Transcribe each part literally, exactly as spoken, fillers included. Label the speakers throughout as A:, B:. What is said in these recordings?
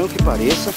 A: estranho que pareça,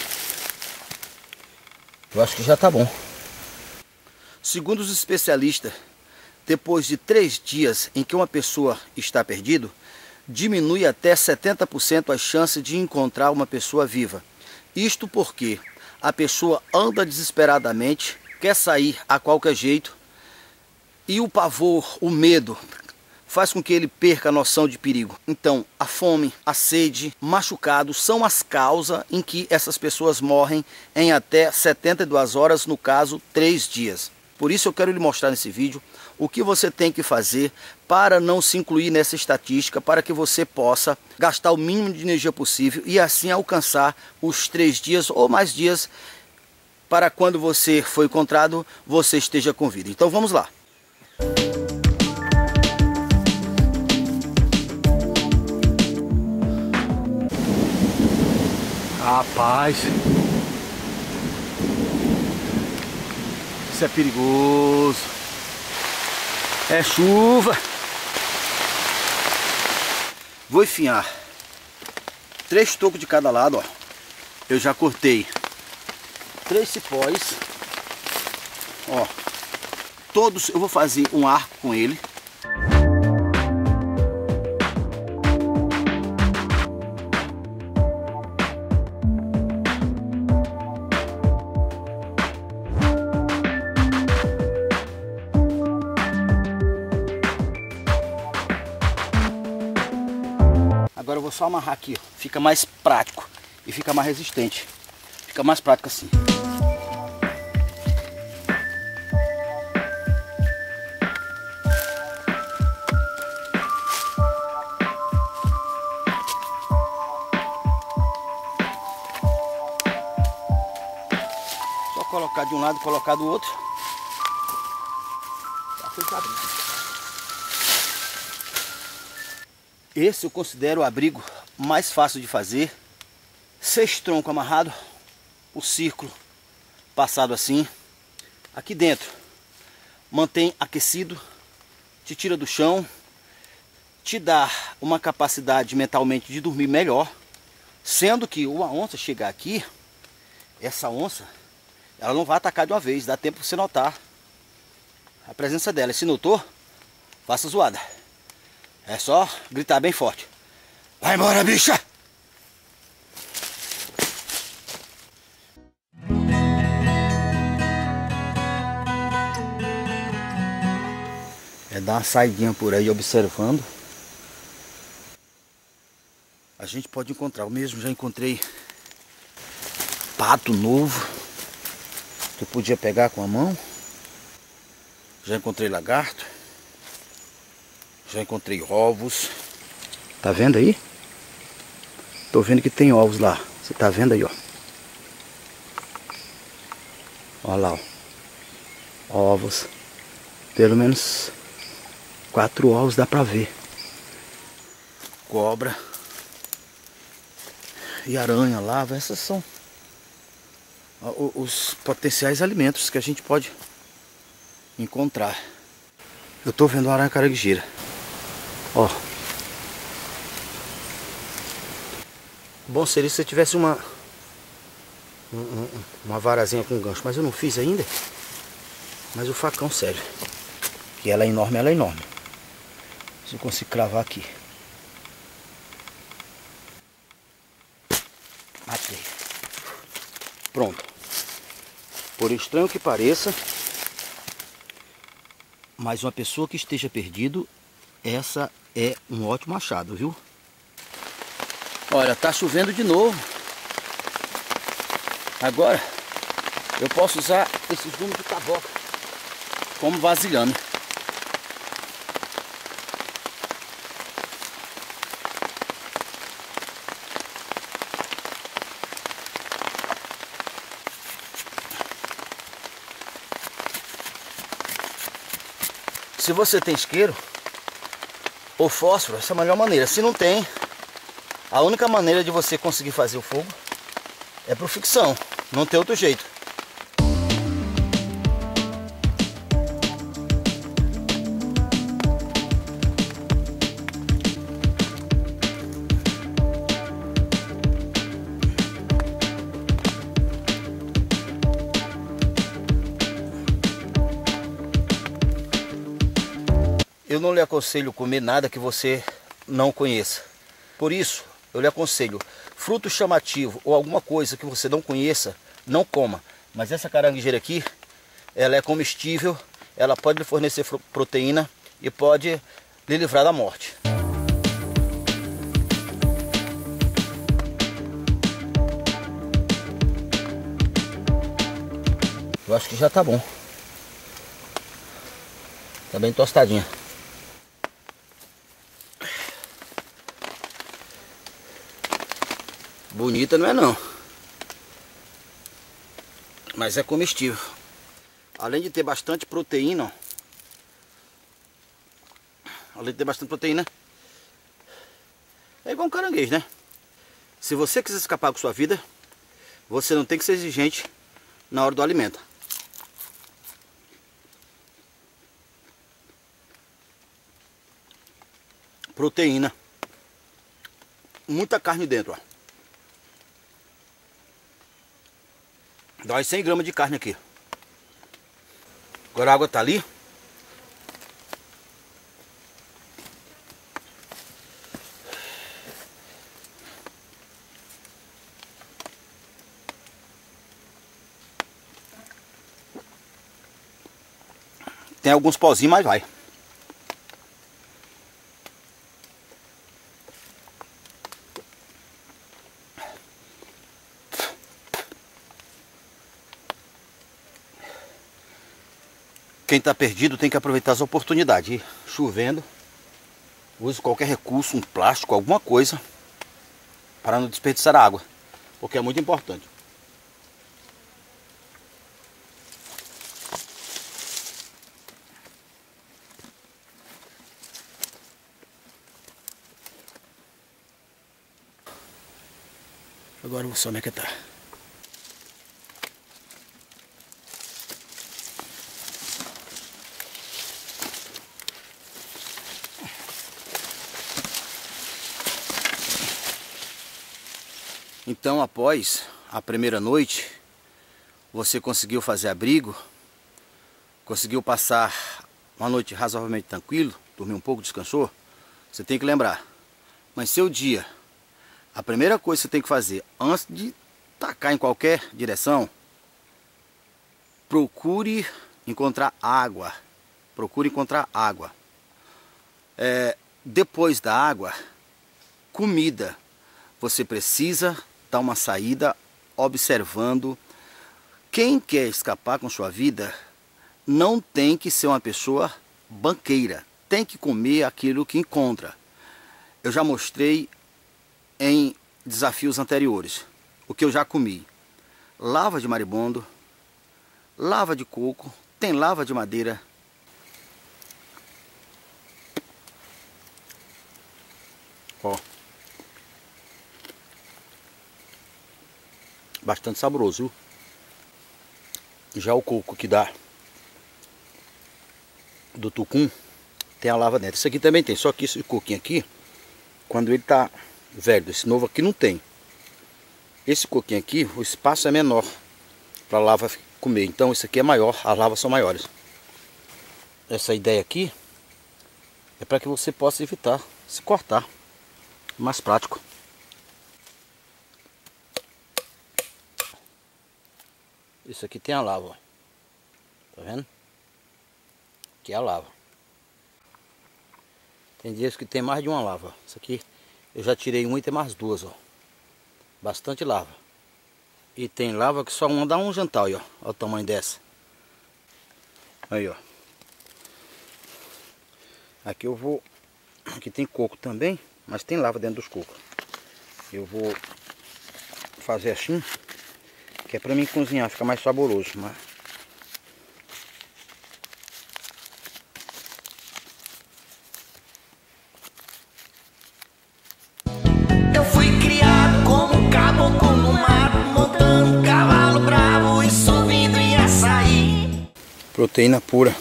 A: eu acho que já tá bom. Segundo os especialistas, depois de três dias em que uma pessoa está perdido, diminui até setenta por cento as chances de encontrar uma pessoa viva. Isto porque a pessoa anda desesperadamente, quer sair a qualquer jeito, e o pavor, o medo, faz com que ele perca a noção de perigo. Então, a fome, a sede, machucados são as causas em que essas pessoas morrem em até setenta e duas horas, no caso, três dias. Por isso eu quero lhe mostrar nesse vídeo o que você tem que fazer para não se incluir nessa estatística, para que você possa gastar o mínimo de energia possível e assim alcançar os três dias ou mais dias para quando você for encontrado, você esteja com vida. Então vamos lá. Rapaz, isso é perigoso. É chuva. Vou enfiar três tocos de cada lado, ó. Eu já cortei três cipós, ó. Todos eu vou fazer um arco com ele. Agora eu vou só amarrar aqui, ó. Fica mais prático e fica mais resistente. Fica mais prático assim. Só colocar de um lado e colocar do outro. Já foi pra abrir. Esse eu considero o abrigo mais fácil de fazer. Seis troncos amarrados, o círculo passado assim. Aqui dentro mantém aquecido, te tira do chão, te dá uma capacidade mentalmente de dormir melhor. Sendo que uma onça chegar aqui, essa onça, ela não vai atacar de uma vez, dá tempo para você notar a presença dela. Se notou, faça zoada. É só gritar bem forte. Vai embora, bicha! É dar uma saidinha por aí observando. A gente pode encontrar, eu mesmo já encontrei pato novo que eu podia pegar com a mão. Já encontrei lagarto. Já encontrei ovos. Tá vendo aí? Tô vendo que tem ovos lá. Você tá vendo aí, ó. Olha lá, ó. Ovos. Pelo menos quatro ovos dá pra ver. Cobra. E aranha, lava. Essas são os potenciais alimentos que a gente pode encontrar. Eu tô vendo uma aranha caranguejeira. Ó. Bom seria se você tivesse uma uma varazinha com gancho, mas eu não fiz ainda. Mas o facão serve. E ela é enorme, ela é enorme. Se eu consigo cravar aqui. Matei. Pronto. Por estranho que pareça, mas uma pessoa que esteja perdido, essa é um ótimo achado, viu? Olha, tá chovendo de novo. Agora eu posso usar esses gumes de taboca como vasilhame. Se você tem isqueiro ou fósforo, essa é a melhor maneira. Se não tem, a única maneira de você conseguir fazer o fogo é por fricção. Não tem outro jeito. eu não lhe aconselho comer nada que você não conheça. Por isso, eu lhe aconselho fruto chamativo ou alguma coisa que você não conheça, não coma. Mas essa caranguejeira aqui, ela é comestível, ela pode lhe fornecer proteína e pode lhe livrar da morte. Eu acho que já tá bom. Tá bem tostadinha. Bonita não é não. Mas é comestível. Além de ter bastante proteína, ó. Além de ter bastante proteína, é igual um caranguejo, né? Se você quiser escapar com sua vida, você não tem que ser exigente na hora do alimento. Proteína. Muita carne dentro, ó. Dá umas cem gramas de carne aqui. Agora a água tá ali. Tem alguns pozinhos, mas vai. Quem está perdido tem que aproveitar as oportunidades. E chovendo, use qualquer recurso, um plástico, alguma coisa, para não desperdiçar a água, porque é muito importante. Agora eu vou só mequetar. Então, após a primeira noite, você conseguiu fazer abrigo, conseguiu passar uma noite razoavelmente tranquilo, dormir um pouco, descansou. Você tem que lembrar, mas seu dia, a primeira coisa que você tem que fazer antes de tacar em qualquer direção, procure encontrar água. Procure encontrar água. É, depois da água, comida. Você precisa dar uma saída observando. Quem quer escapar com sua vida não tem que ser uma pessoa banqueira. Tem que comer aquilo que encontra. Eu já mostrei em desafios anteriores o que eu já comi: lava de maribondo, lava de coco, tem lava de madeira. Ó, bastante saboroso, viu? Já o coco que dá do tucum tem a lava dentro. Isso aqui também tem, só que esse coquinho aqui, quando ele tá velho, esse novo aqui não tem. Esse coquinho aqui, o espaço é menor para a lava comer, então esse aqui é maior, as lavas são maiores. Essa ideia aqui é para que você possa evitar se cortar, mais prático. Isso aqui tem a lava, ó. Tá vendo? Aqui é a lava. Tem dias que tem mais de uma lava. Isso aqui eu já tirei uma e tem mais duas, ó. Bastante lava. E tem lava que só uma dá um jantar, aí, ó. Olha o tamanho dessa. Aí, ó. Aqui eu vou... Aqui tem coco também, mas tem lava dentro dos cocos. Eu vou fazer assim, que é pra mim cozinhar, fica mais saboroso. Mas...
B: Eu fui criado como um caboclo no mato, montando um cavalo bravo e subindo em açaí.
A: Proteína pura.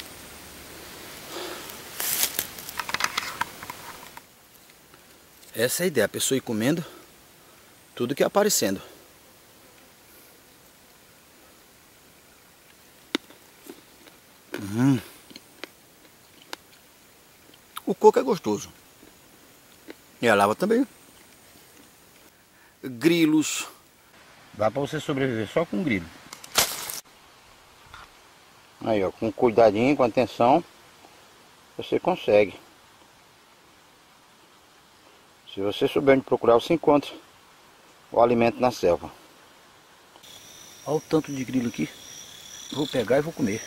A: Essa é a ideia, a pessoa ir comendo tudo que é aparecendo. Hum. coco é gostoso. E a lava também. Grilos. Dá pra você sobreviver só com grilo. Aí, ó, com cuidadinho, com atenção, você consegue. Se você souber onde procurar, você encontra o alimento na selva. Olha o tanto de grilo aqui. Vou pegar e vou comer.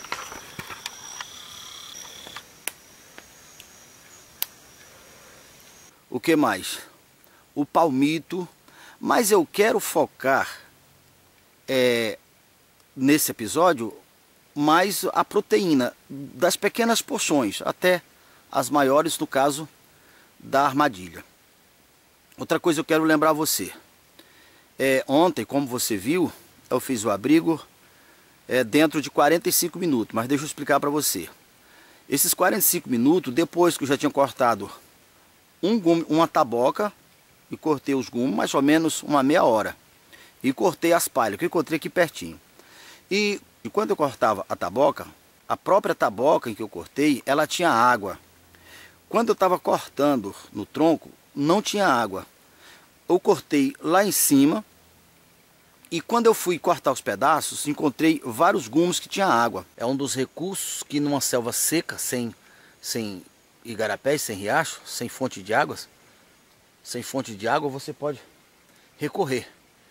A: O que mais? O palmito. Mas eu quero focar é, nesse episódio mais a proteína das pequenas porções, até as maiores, no caso da armadilha. Outra coisa eu quero lembrar você. É, ontem, como você viu, eu fiz o abrigo é, dentro de quarenta e cinco minutos. Mas deixa eu explicar para você. Esses quarenta e cinco minutos, depois que eu já tinha cortado um gume, uma taboca, e cortei os gumes, mais ou menos uma meia hora. E cortei as palhas, que eu encontrei aqui pertinho. E, e quando eu cortava a taboca, a própria taboca em que eu cortei, ela tinha água. Quando eu estava cortando no tronco, não tinha água. Eu cortei lá em cima. E quando eu fui cortar os pedaços, encontrei vários gumes que tinha água. É um dos recursos que numa selva seca, sem, sem igarapés, sem riacho, sem fonte de águas, sem fonte de água, você pode recorrer.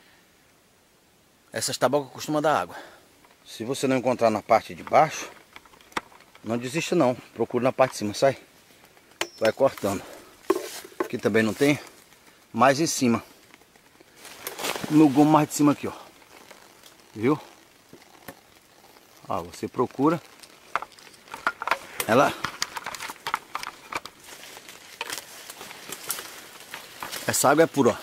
A: Essas tabocas costumam dar água. Se você não encontrar na parte de baixo, não desista não. Procure na parte de cima, sai. Vai cortando. Aqui também não tem. Mais em cima. No gomo mais de cima aqui, ó. Viu? Ó, você procura. Ela... Essa água é pura, ó.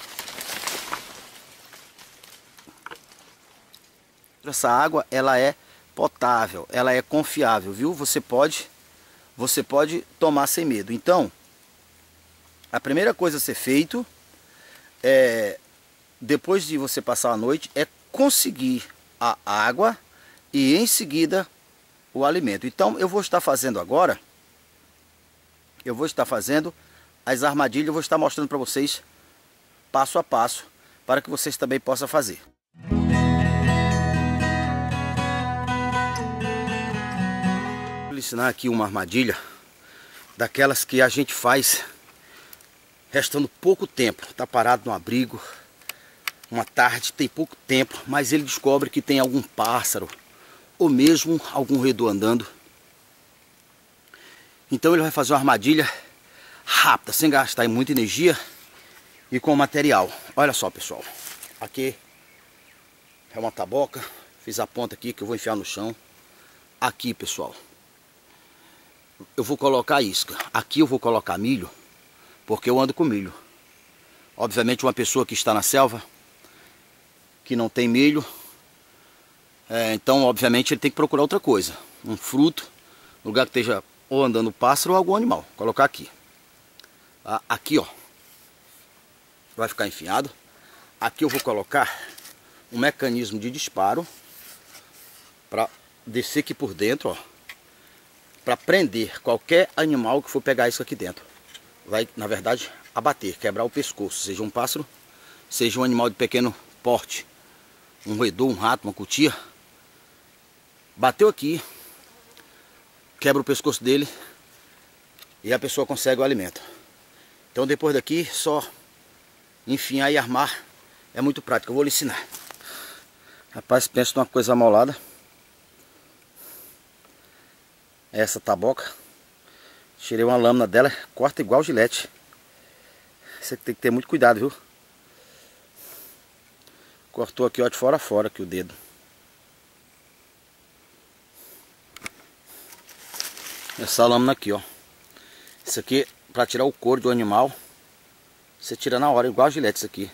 A: Essa água, ela é potável, ela é confiável, viu? Você pode, você pode tomar sem medo. Então, a primeira coisa a ser feito é, depois de você passar a noite, é conseguir a água e em seguida o alimento. Então, eu vou estar fazendo agora, eu vou estar fazendo as armadilhas, eu vou estar mostrando para vocês passo a passo, para que vocês também possam fazer. Vou ensinar aqui uma armadilha, daquelas que a gente faz restando pouco tempo. Está parado no abrigo, uma tarde, tem pouco tempo, mas ele descobre que tem algum pássaro, ou mesmo algum roedor andando. Então ele vai fazer uma armadilha rápida, sem gastar muita energia e com material. Olha só, pessoal, aqui é uma taboca, fiz a ponta aqui que eu vou enfiar no chão. Aqui, pessoal, eu vou colocar isca. Aqui eu vou colocar milho, porque eu ando com milho. Obviamente uma pessoa que está na selva, que não tem milho, é, então obviamente ele tem que procurar outra coisa, um fruto, lugar que esteja ou andando pássaro ou algum animal. Vou colocar aqui. Aqui, ó, vai ficar enfiado. Aqui eu vou colocar um mecanismo de disparo para descer aqui por dentro, ó, para prender qualquer animal que for pegar isso aqui dentro. Vai, na verdade, abater, quebrar o pescoço, seja um pássaro, seja um animal de pequeno porte, um roedor, um rato, uma cutia. Bateu aqui, quebra o pescoço dele e a pessoa consegue o alimento. Então depois daqui, só enfiar e armar é muito prático. Eu vou lhe ensinar. Rapaz, pensa numa coisa amolada. Essa taboca, tirei uma lâmina dela, corta igual gilete. Você tem que ter muito cuidado, viu? Cortou aqui, ó, de fora a fora aqui o dedo. Essa lâmina aqui, ó. Isso aqui para tirar o couro do animal, você tira na hora, igual a gilete isso aqui.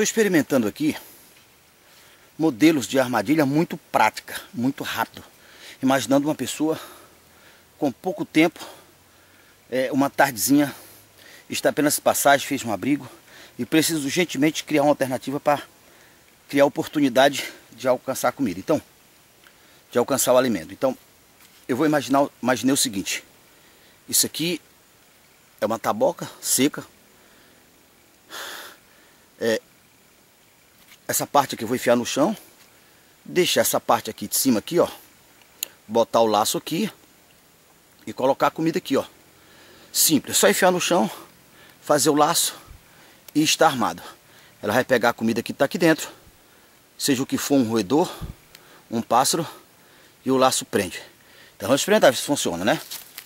A: estou experimentando aqui modelos de armadilha muito prática, muito rápido. Imaginando uma pessoa com pouco tempo, é, uma tardezinha, está apenas de passagem, fez um abrigo e precisa urgentemente criar uma alternativa para criar oportunidade de alcançar a comida. Então, de alcançar o alimento. Então, eu vou imaginar, imaginei o seguinte. Isso aqui é uma taboca seca. É, essa parte aqui eu vou enfiar no chão. Deixar essa parte aqui de cima aqui, ó. Botar o laço aqui. E colocar a comida aqui, ó. Simples, é só enfiar no chão. Fazer o laço. E está armado. Ela vai pegar a comida que está aqui dentro. Seja o que for, um roedor, um pássaro. E o laço prende. Então vamos experimentar se funciona, né?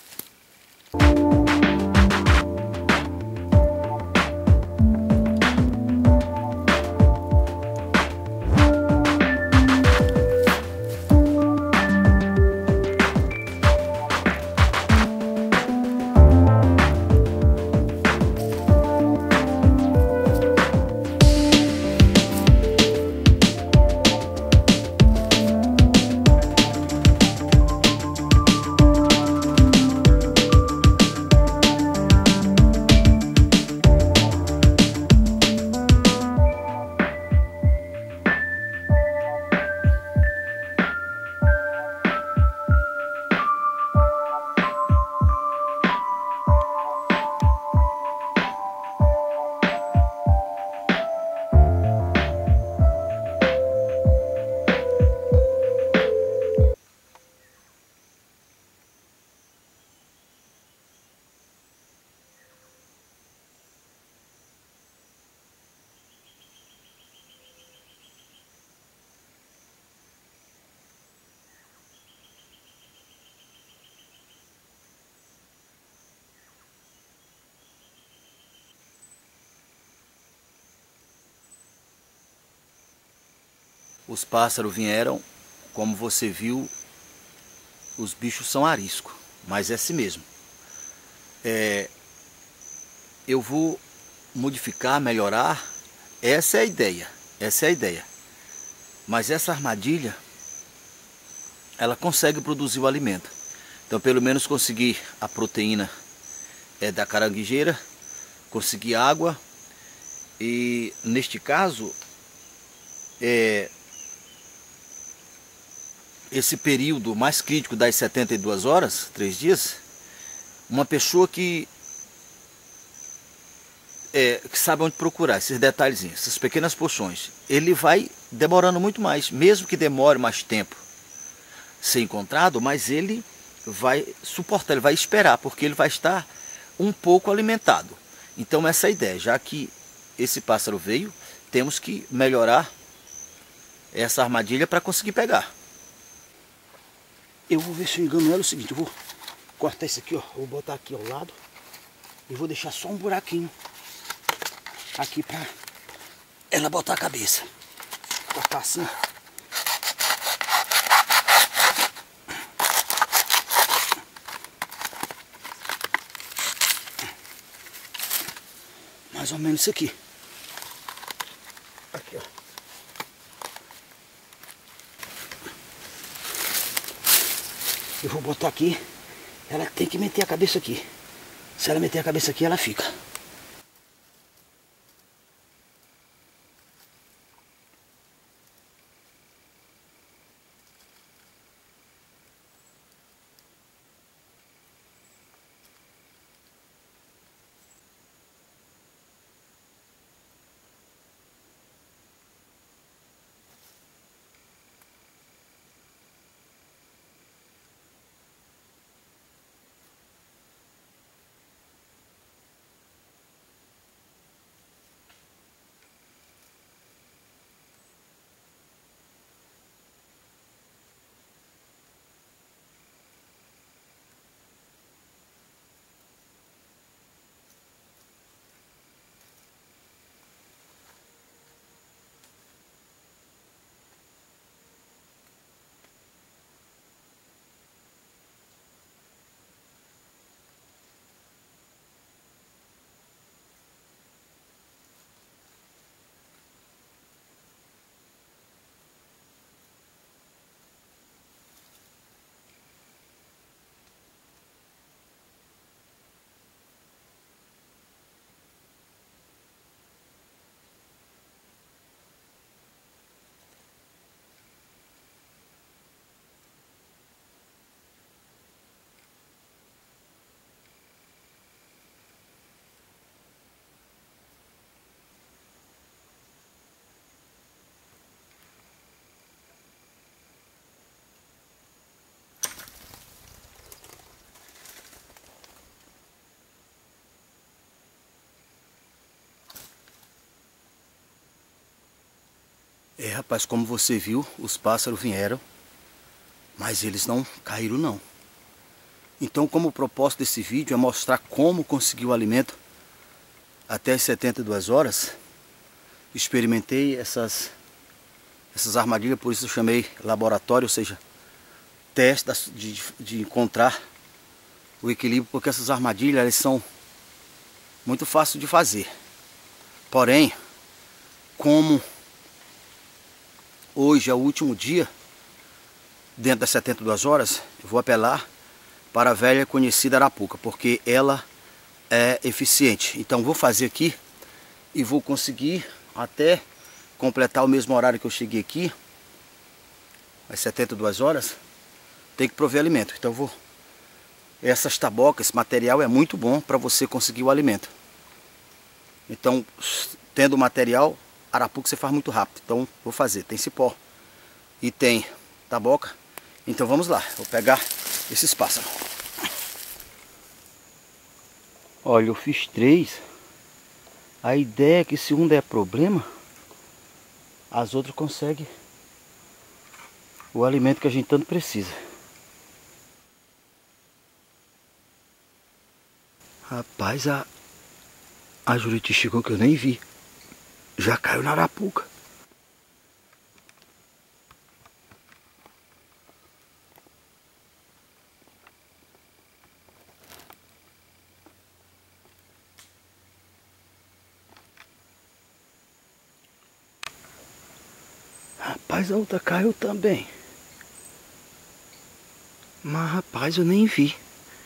A: Os pássaros vieram, como você viu, os bichos são arisco, mas é assim mesmo. É, eu vou modificar, melhorar, essa é a ideia, essa é a ideia. Mas essa armadilha, ela consegue produzir o alimento. Então pelo menos conseguir a proteína é, da caranguejeira, conseguir água e neste caso, é, esse período mais crítico das setenta e duas horas, três dias, uma pessoa que, é, que sabe onde procurar esses detalhezinhos, essas pequenas porções, ele vai demorando muito mais, mesmo que demore mais tempo ser encontrado, mas ele vai suportar, ele vai esperar, porque ele vai estar um pouco alimentado. Então essa é a ideia, já que esse pássaro veio, temos que melhorar essa armadilha para conseguir pegar. Eu vou ver se eu engano ela. É o seguinte, eu vou cortar isso aqui, ó. Vou botar aqui ao lado e vou deixar só um buraquinho aqui pra ela botar a cabeça. Cortar assim. Mais ou menos isso aqui. Aqui, ó. Eu vou botar aqui, ela tem que meter a cabeça aqui. Se ela meter a cabeça aqui, ela fica. É, rapaz, como você viu, os pássaros vieram, mas eles não caíram não. Então, como o propósito desse vídeo é mostrar como conseguir o alimento até as setenta e duas horas, experimentei essas, essas armadilhas, por isso eu chamei laboratório, ou seja, teste de, de encontrar o equilíbrio, porque essas armadilhas elas são muito fáceis de fazer. Porém, como hoje é o último dia, dentro das setenta e duas horas, eu vou apelar para a velha conhecida arapuca, porque ela é eficiente. Então vou fazer aqui e vou conseguir até completar o mesmo horário que eu cheguei aqui, às setenta e duas horas, tem que prover alimento. Então vou... Essas tabocas, esse material é muito bom para você conseguir o alimento. Então, tendo o material, arapuca você faz muito rápido. Então vou fazer, tem cipó e tem taboca. Então vamos lá, vou pegar esses pássaros. Olha, eu fiz três. A ideia é que se um der problema, as outras conseguem o alimento que a gente tanto precisa. Rapaz, a, a Juriti chegou que eu nem vi. Já caiu na arapuca. Rapaz, a outra caiu também. Mas rapaz, eu nem vi.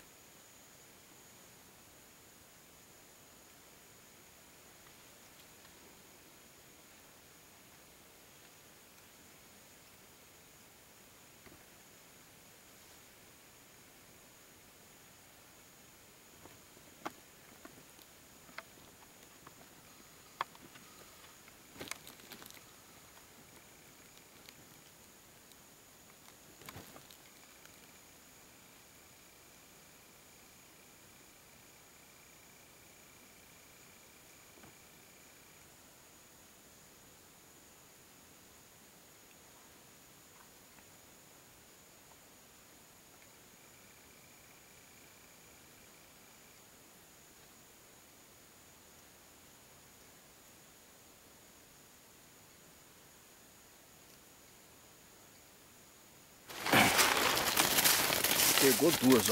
A: Pegou duas, ó.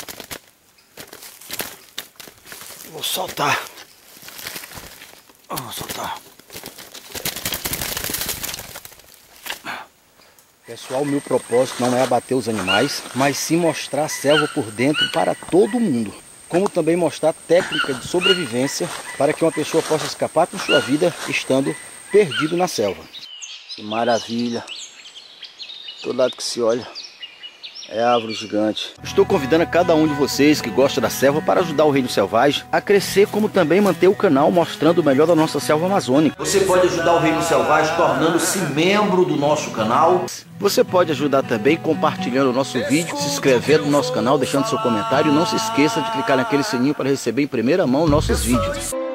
A: Vou soltar. Vou soltar. Pessoal, o meu propósito não é abater os animais, mas sim mostrar a selva por dentro para todo mundo. Como também mostrar técnica de sobrevivência para que uma pessoa possa escapar com sua vida estando perdido na selva. Que maravilha. Todo lado que se olha é árvore gigante. Estou convidando a cada um de vocês que gosta da selva para ajudar o Reino Selvagem a crescer, como também manter o canal mostrando o melhor da nossa selva amazônica. Você pode ajudar o Reino Selvagem tornando-se membro do nosso canal. Você pode ajudar também compartilhando o nosso vídeo, se inscrevendo no nosso canal, deixando seu comentário. E não se esqueça de clicar naquele sininho para receber em primeira mão nossos vídeos.